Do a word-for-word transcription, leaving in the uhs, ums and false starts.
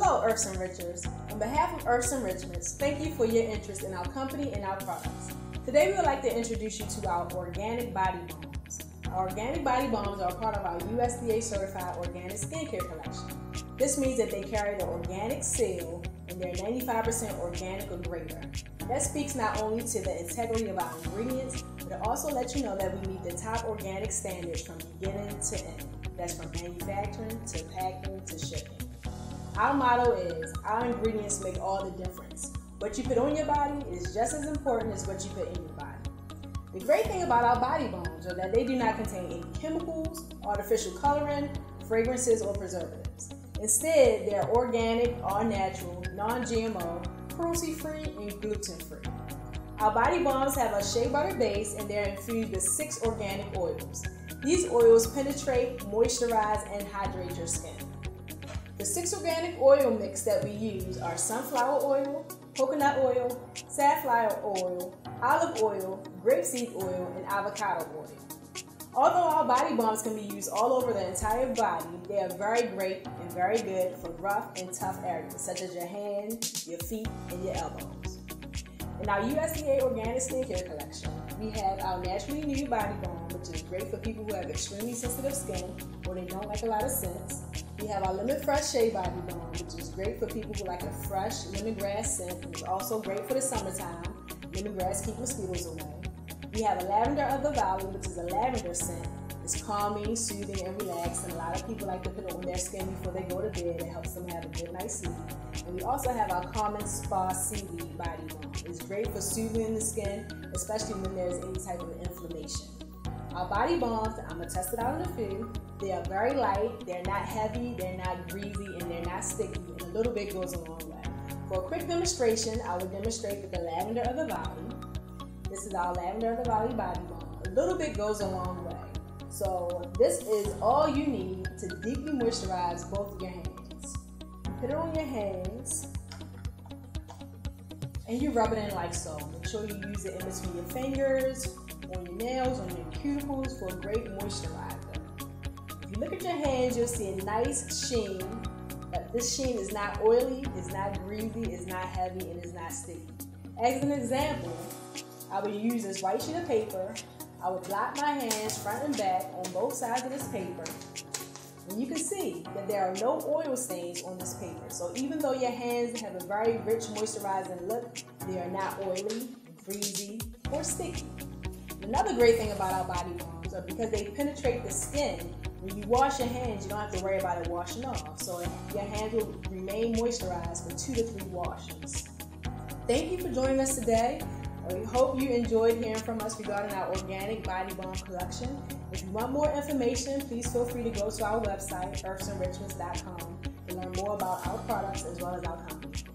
Hello, Earths Enrichers. On behalf of Earths Enrichments, thank you for your interest in our company and our products. Today we would like to introduce you to our organic body balms. Our organic body balms are part of our U S D A certified organic skincare collection. This means that they carry the organic seal and they're ninety-five percent organic or greater. That speaks not only to the integrity of our ingredients, but it also lets you know that we meet the top organic standards from beginning to end. That's from manufacturing to packing to shipping. Our motto is, our ingredients make all the difference. What you put on your body is just as important as what you put in your body. The great thing about our body balms are that they do not contain any chemicals, artificial coloring, fragrances, or preservatives. Instead, they are organic, all natural, non-G M O, cruelty-free, and gluten-free. Our body balms have a shea butter base and they're infused with six organic oils. These oils penetrate, moisturize, and hydrate your skin. The six organic oil mix that we use are sunflower oil, coconut oil, safflower oil, olive oil, grapeseed oil, and avocado oil. Although our body balms can be used all over the entire body, they are very great and very good for rough and tough areas such as your hands, your feet, and your elbows. In our U S D A Organic Skincare Collection, we have our Naturally New Body Balm, which is great for people who have extremely sensitive skin or they don't like a lot of scents. We have our Lemon Fresh Shea Body Balm, which is great for people who like a fresh lemongrass scent, and it's also great for the summertime. Lemongrass keeps mosquitoes away. We have a Lavender of the Valley, which is a lavender scent. It's calming, soothing, and relaxing. A lot of people like to put it on their skin before they go to bed. It helps them have a good night's sleep. And we also have our Common Spa Seaweed Body Balm. It's great for soothing the skin, especially when there's any type of inflammation. Our body balms, I'm going to test it out in a few. They are very light, they're not heavy, they're not greasy, and they're not sticky, and a little bit goes a long way. For a quick demonstration, I will demonstrate with the Lavender of the Valley. This is our Lavender of the Valley Body Balm. A little bit goes a long way. So this is all you need to deeply moisturize both of your hands. You put it on your hands, and you rub it in like so. Make sure you use it in between your fingers, on your nails, on your cuticles for a great moisturizer. If you look at your hands, you'll see a nice sheen, but this sheen is not oily, it's not greasy, it's not heavy, and it's not sticky. As an example, I would use this white sheet of paper. I would blot my hands front and back on both sides of this paper. And you can see that there are no oil stains on this paper. So even though your hands have a very rich moisturizing look, they are not oily, greasy, or sticky. Another great thing about our body balms are because they penetrate the skin. When you wash your hands, you don't have to worry about it washing off. So your hands will remain moisturized for two to three washes. Thank you for joining us today. We hope you enjoyed hearing from us regarding our organic body balm collection. If you want more information, please feel free to go to our website, earths enrichments dot com, to learn more about our products as well as our company.